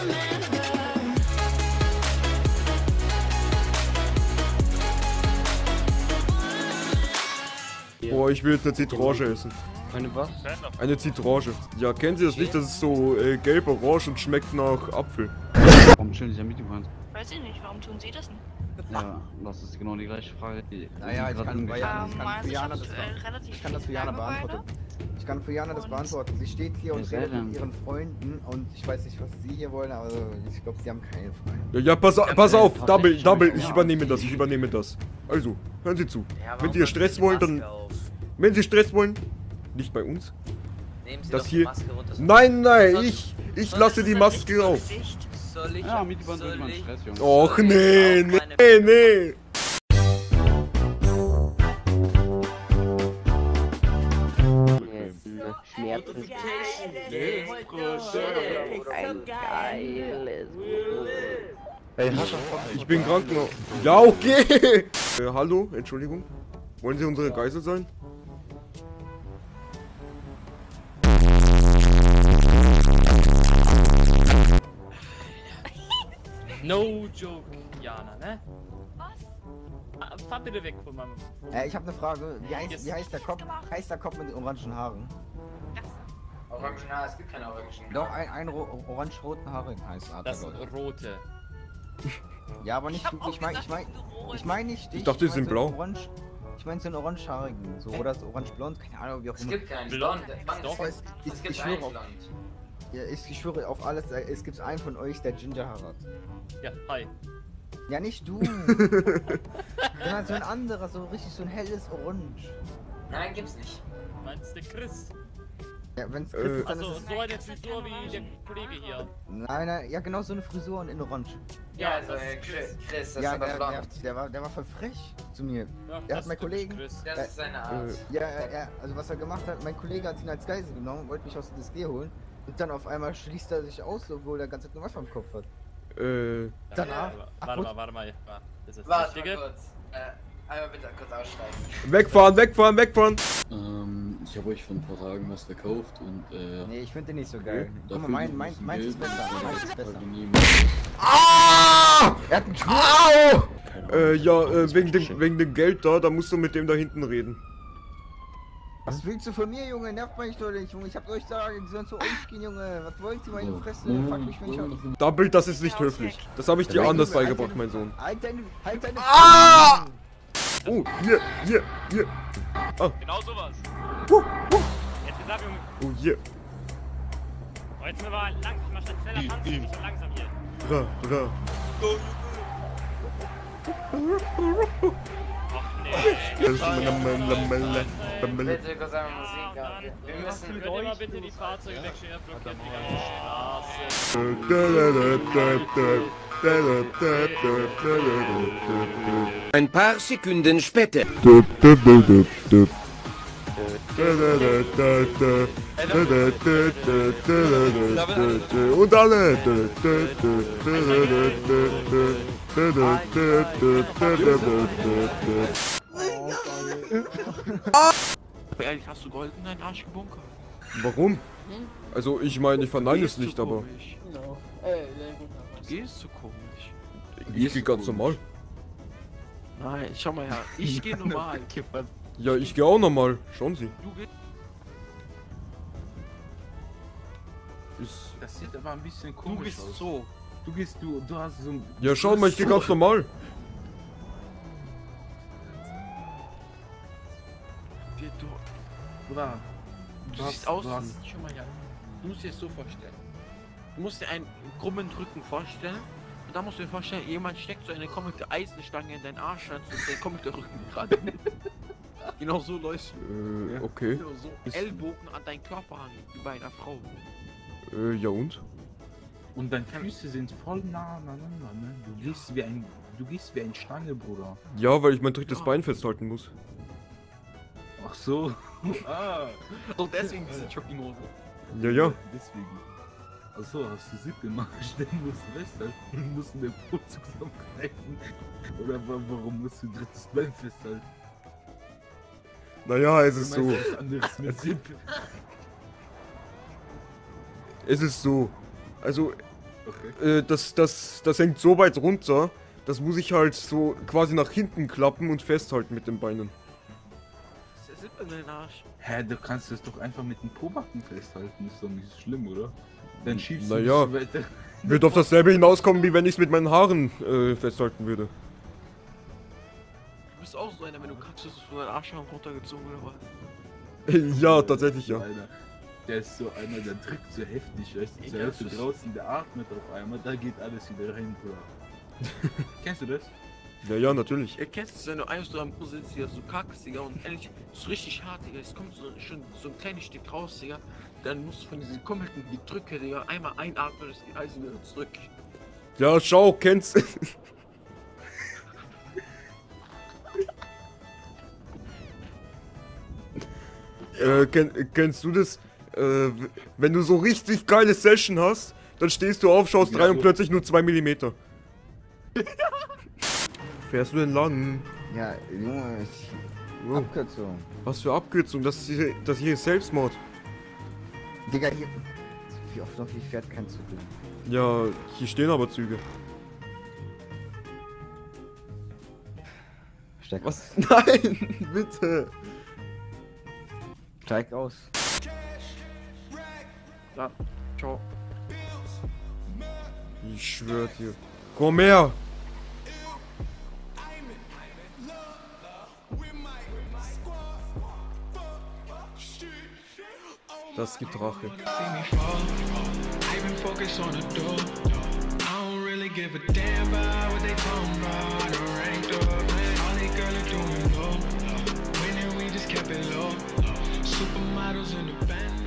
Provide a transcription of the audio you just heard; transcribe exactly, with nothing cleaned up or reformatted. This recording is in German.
Boah, ich will jetzt eine Zitrone essen. Eine was? Eine Zitrone. Ja, kennen Sie das nicht? Das ist so äh, gelb-orange und schmeckt nach Apfel. Warum stellen Sie ja mit, Johann? Weiß ich nicht, warum tun Sie das nicht? Ja, das ist genau die gleiche Frage. Die Naja, ich kann, bei Jana, Ähm, ich kann meinen für sich Jana das, aktuell relativ ich kann das für viele Jana Langeweile. beantworten. Ich kann für Jana das Und- beantworten. Sie steht hier und Wer redet denn? mit ihren Freunden und ich weiß nicht, was sie hier wollen, aber ich glaube, sie haben keine Freunde. Ja, ja, pass, au- pass auf, Hat Double, echt Double, schon ich mal- übernehme das, ich übernehme das. Also, hören Sie zu. Ja, Wenn warum Sie hier haben Stress die wollen, Maske dann... auf? Wenn Sie Stress wollen, nicht bei uns. Nehmen Sie Das doch hier... die Maske runter. Nein, nein, Soll- ich, ich soll- lasse das die ist ein Maske richtiges auf. Gesicht. Soll ich? Ja, mit jemand soll sollte man ich- Stress, Jungs. Och, soll ich nee, auch nee, keine- nee. Schmerzen. Ein geiles. Ey, hast du Ich bin krank noch. Ja, okay. Äh, hallo, Entschuldigung. Wollen Sie unsere Geisel sein? No joke, Jana, ne? Was? Ah, fahr bitte weg von meinem... Äh, ich habe eine Frage. Wie heißt, Yes. wie heißt der Kopf? Heißt der Kopf mit den orangen Haaren? Orangen, ja, es gibt keine Orangen. Doch, ein, ein ro orange-roten Haaren heißt Arthur. Das rote. Ja, aber nicht hab du. auch Ich meine, gesagt, ich meine, dass du rot ich meine nicht dich. Ich dachte, die mein sind so blau. Orange, ich meine so einen orangehaarigen, so oder so orange-blond, keine Ahnung, wie auch Es immer. gibt keinen Blond. Blond. Doch. Wann- Es, ich, Es ich, gibt schwöre einen auf, Blond. ja, ich, ich schwöre auf alles, äh, es gibt einen von euch, der Ginger Haare hat. Ja, hi. Ja, nicht du. Sondern so ein anderer, so richtig so ein helles Orange. Nein, gibt's nicht. Meinst du Chris? Ja, wenn's Äh, Chris ist, dann Also ist es... so eine Frisur wie der Kollege hier. Nein, nein, ja genau so eine Frisur und in Orange. Ja, also das äh, ist Chris, Chris, das Ja, ist aber der, blond. der, der, war, der war voll frech zu mir. Ja, Der hat das meinen stimmt, Kollegen- Chris. Das ist seine Art. Äh, Ja, er, er, also was er gemacht hat, mein Kollege hat ihn als Geisel genommen, wollte mich aus der D S G holen. Und dann auf einmal schließt er sich aus, obwohl er ganze Zeit nur Wasser im Kopf hat. Äh, Danach- Warte, Ach, warte gut. mal, warte mal. warte. Das ist das Warte mal Richtige. kurz. Äh, einmal bitte kurz aussteigen. wegfahren, wegfahren, wegfahren. Ähm, ich habe euch vor ein paar Tagen was verkauft und äh, Nee, ich finde den nicht so geil. Guck dafür mal, mein, gibt mein, es meins ist Geld, besser. und Meins das ist besser. wollte niemand. Ah! Er hat einen Schwur. Au! Äh, ja, äh, wegen dem, wegen dem Geld da, da musst du mit dem da hinten reden. Was willst du von mir, Junge? Nervt mich doch nicht, Junge. Ich hab euch gesagt, die sollen zu euch gehen, Junge. Was wollt ihr, meine So. Fresse? Wollen Fuck wir- mich, wenn ich wollen wir hab... noch ein- Double, das ist nicht höflich. Das habe ich dir Ja, anders Junge, halt beigebracht, deine- mein Sohn. Halt deine... Halt deine... Ah! Oh, hier, hier, hier. Genau sowas. Huh, huh. Jetzt gesagt, Junge. Oh, hier. Oh, jetzt sind wir mal lang. Ich mach statt schneller tanzen, nicht so langsam hier. Ra, ra. Ach nee. Bitte kurz einmal Musik an. Wir müssen. Könnt ihr mal bitte die Fahrzeuge wegstehen, ihr blockiert die ganze Straße. Ein paar Sekunden später. Und alle. Ehrlich, hast du Gold in deinen Arsch gebunkert? Warum? Also ich meine, ich verneine es nicht, aber Du gehst so komisch. ich gehe ganz normal. Nein, schau mal her. Ich gehe normal. Ja, ich gehe auch normal. Schauen Sie. Du gehst. Ist Das sieht aber ein bisschen Du komisch gehst aus. so. Du gehst du, du hast so ein... ja, schau mal, ich gehe ganz normal. Wir- Du, Bruder, du Du siehst hast- aus. du hast- Schau mal her. Du musst dir das so vorstellen. Du musst dir einen krummen Rücken vorstellen. Und da musst du dir vorstellen, jemand steckt so eine komplette Eisenstange in deinen Arsch rein, und der kommt der Rücken gerade. Genau so läufst du. Äh, okay. So, so Ist- Ellbogen an deinen Körper an, wie bei einer Frau. Äh, ja und? Und deine Füße sind voll nah aneinander, ne? Du gehst wie ein... Du gehst wie ein Stange, Bruder. Ja, weil ich mein drittes Bein festhalten muss. Ach so. Ah. Und deswegen diese Jogginghose. Ja, ja. Deswegen. Achso, hast du Sieb gemacht? Stellen musst du festhalten. Musst du den Po zusammengreifen. Oder wa- warum musst du ein drittes Bein festhalten? Naja, es Du ist meinst so. was anderes mit Sieb. Es ist so. Also, Okay. Äh, das, das, das hängt so weit runter, das muss ich halt so quasi nach hinten klappen und festhalten mit den Beinen. Das ist in den Arsch. Hä, du kannst es doch einfach mit dem Pobacken festhalten, ist doch nicht so schlimm, oder? Dann schiebst Naja. du es so weiter. Wird auf dasselbe hinauskommen, wie wenn ich es mit meinen Haaren äh, festhalten würde. Du bist auch so einer, wenn du kackst, ist es von deinem Arsch runtergezogen oder was? Ja, tatsächlich, ja. Alter, der ist so einer, der drückt so heftig, weißt du, Ich der hörst du kenn's. draußen, der atmet auf einmal, da geht alles wieder rein, Bro. Kennst du das? Ja, ja, natürlich. Ihr kennt es, wenn du einfach so am Bus sitzt, Digga, so kackst, Digga, und ehrlich, ist richtig hart, Digga, es kommt so, schon so ein kleines Stück raus, Digga, dann musst du von diesem kompletten Gedrücke, Digga, einmal einatmen, das geht alles wieder zurück. Ja, schau, kennst. äh, kenn, kennst du das? Äh, wenn du so richtig geile Session hast, dann stehst du auf, schaust Ja, rein und so. plötzlich nur zwei Millimeter. Fährst du denn lang? Ja, Junge, ich... Oh, Abkürzung. was für Abkürzung? Das ist hier, das hier ist Selbstmord. Digga, hier... Wie oft noch, ich fährt kein Zug. Ja, hier stehen aber Züge. Steig Was? Nein, bitte. Steig aus. Ja, ciao. Ich schwör dir. Komm her! Das gibt Rache. Supermodels in the band.